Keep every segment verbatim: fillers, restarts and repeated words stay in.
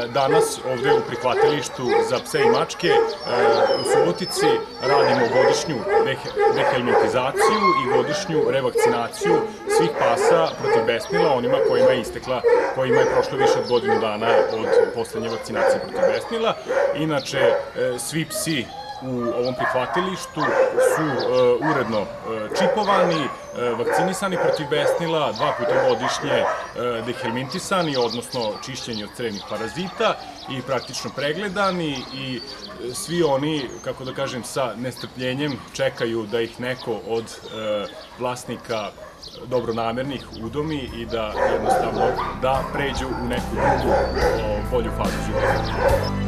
danas ovde u prihvatilištu za pse i mačke u Subotici radimo godišnju dehelmintizaciju i godišnju revakcinaciju svih pasa protiv besmila, onima kojima je istekla, kojima je prošlo više od godinu dana od poslednje vakcinacije protiv besmila. Inače, svi psi u ovom prihvatilištu su uredno čipovani, vakcinisani protiv besnila, dva puta godišnje dehelmintisani, odnosno čišćeni od crevnih parazita i praktično pregledani, i svi oni, kako da kažem, sa nestrpljenjem čekaju da ih neko od vlasnika dobronamernih udomi i da jednostavno da pređu u neku drugu bolju fazu života.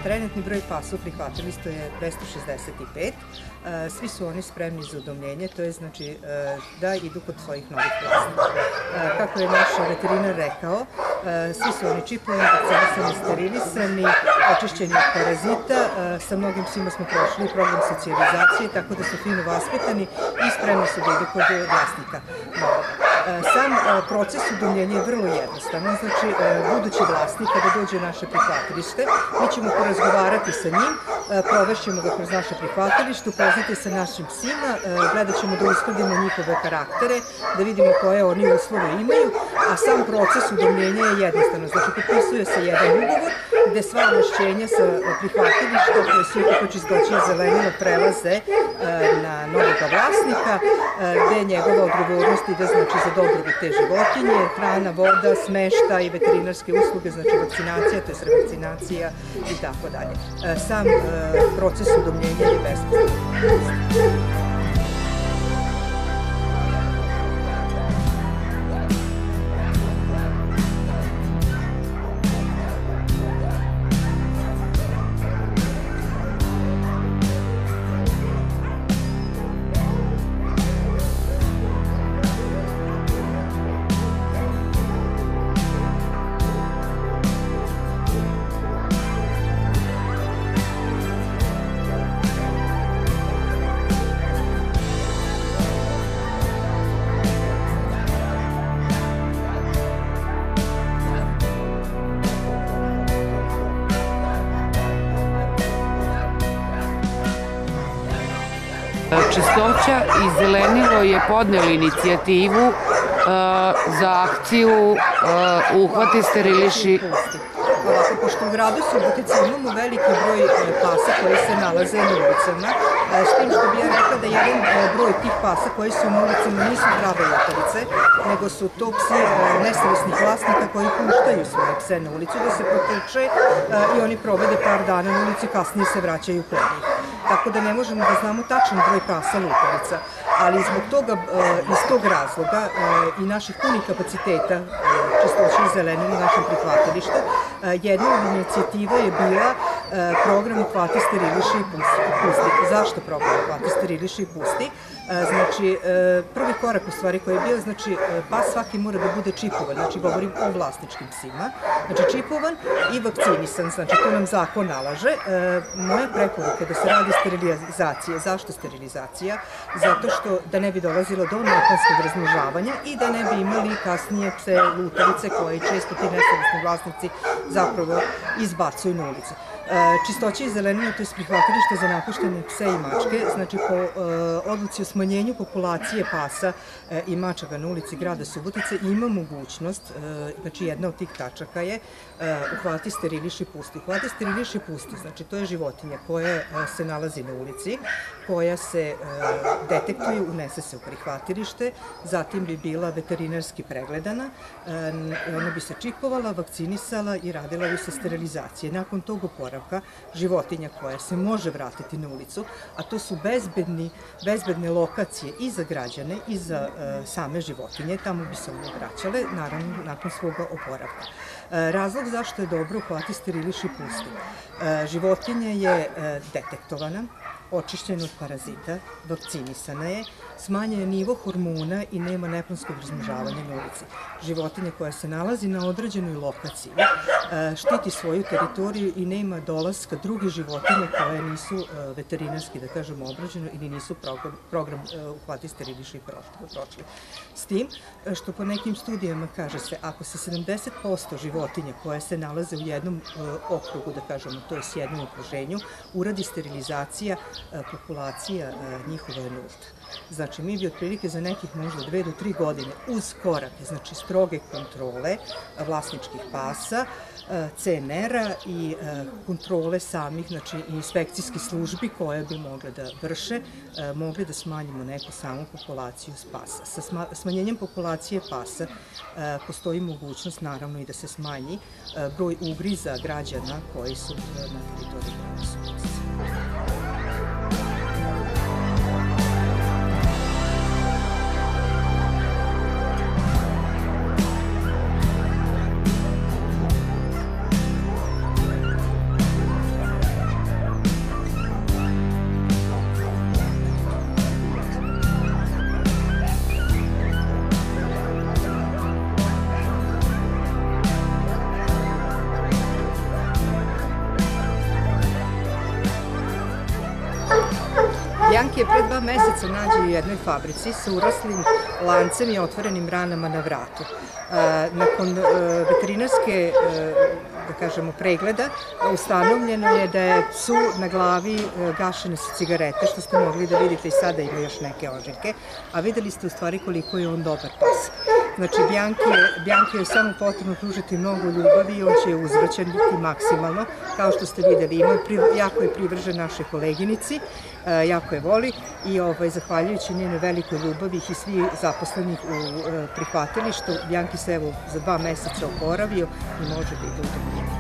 Trenutni broj pasa u prihvatilištu je dvesta šezdeset pet. Svi su oni spremni za udomljenje, to je znači da idu kod svojih novih vlasnika. Kako je naš veterinar rekao, svi su oni čipovani, vakcinisani, sterilisani, očišćeni od parazita. Sa mnogim psima smo prošli program socijalizacije, tako da su fino vaspitani i spremni su da idu kod vlasnika. Sam proces udomljenja je vrlo jednostavan, znači budući vlasnik kada dođe u naše prihvatilište, mi ćemo porazgovarati sa njim, provešćemo ga kroz naše prihvatilište, upoznati sa našim psima, gledat ćemo da uskladimo njihove karaktere, da vidimo koje oni uslove imaju, a sam proces udomljenja je jednostavno, znači potpisuje se jedan ugovor gde sva ovlašćenja sa prihvatilišta koje su kako čistoće zelenila prelaze na novog vlasnika, gde je njegova odgovornost ide znači za dobrobit te životinje, hrana, voda, smeštaj, veterinarske usluge, znači vakcinacija, to je revakcinacija i tako dalje. Sam proces udomljenja je besplatan. Čistoća i zelenilo je podnelo inicijativu za akciju Uhvati, steriliši. Ovako, pošto u gradu Subotici imamo veliki broj pasa koji se nalaze na ulicama, s tim što bih ja rekla da jedan broj tih pasa koji su na ulicama nisu prave lutalice, nego su to psi nesavesnih vlasnika koji puštaju svoje pse na ulicu da se protuče i oni provede par dana na ulici, kasnije se vraćaju kod njih. Tako da ne možemo da znamo tačan broj pasa lutalica, ali zbog toga, iz tog razloga i naših punih kapaciteta čistoće i zelenila u našem prihvatilištu, jedna od inicijativa je bila program Uhvati, steriliši i pusti. Zašto program Uhvati, steriliši i pusti? Znači, prvi korak u stvari koji je bio, znači, pas svaki mora da bude čipovan, znači govorim o vlasničkim psima, znači čipovan i vakcinisan, znači to nam zakon nalaže. Moja preporuka je da se radi sterilizacije. Zašto sterilizacija? Zato što da ne bi dolazilo do naknadskog razmnožavanja i da ne bi imali kasnije pse lutalice koje često ti nesavesni vlasnici zapravo izbacuju na ulicu. Čistoće i zelenilo, to je prihvatilište za napuštene pse i mačke, znači po odluci o smanjenju populacije pasa i mačaka na ulici grada Subotice ima mogućnost, znači jedna od tih tačaka je Uhvati, steriliši, pusti. Uhvati, steriliši, pusti, znači to je životinja koja se nalazi na ulici, koja se detektuje, unese se u prihvatilište, zatim bi bila veterinarski pregledana, ona bi se čipovala, vakcinisala i radila bi se sterilizacije. Nakon tog oporavka životinja koja se može vratiti na ulicu, a to su bezbedni, bezbedne lokacije i za građane i za same životinje, tamo bi se one vraćale, naravno nakon svoga oporavka. Razlog zašto je dobro Uhvati, steriliši, pusti. Životinja je detektovana, očišćena od parazita, vakcinisana je, smanjen je nivo hormona i nema neplanskog razmnožavanja na ulici. Životinja koja se nalazi na određenoj lokaciji štiti svoju teritoriju i nema dolaska druge životinje koje nisu veterinarski, da kažemo, obrađeno ili nisu program Uhvati, steriliši prošli. S tim što po nekim studijama kaže se, ako se sedamdeset posto životinja koje se nalaze u jednom okrugu, da kažemo, to je s jednom okruženju, uradi sterilizacija, populacija njihova je nulta. Znači, mi bi otprilike za nekih možda dve do tri godine uz korake, znači stroge kontrole vlasničkih pasa, ce en era i kontrole samih, znači inspekcijskih službi koje bi mogle da vrše, mogli da smanjimo neku samu populaciju pasa. Sa smanjenjem populacije pasa postoji mogućnost, naravno, i da se smanji broj ugriza građana koji su na teritoriji grada Subotice. dva meseca nađe u jednoj fabrici sa uraslim lancem i otvorenim ranama na vratu. Nakon veterinarske, da kažemo, pregleda, ustanovljeno je da je psu na glavi gašene su cigarete, što ste mogli da vidite i sada ima još neke ožiljke, a videli ste u stvari koliko je on dobar pas. Znači, Bjanki je samo potrebno pružiti mnogo ljubavi i on će je uzvraćati maksimalno. Kao što ste videli, jako je privržen našoj koleginici, jako je voli i zahvaljujući njenoj velikoj ljubavi i svi zaposlenih u prihvatilištu, Bjanki se evo za dva meseca oporavio i može da ide u domu.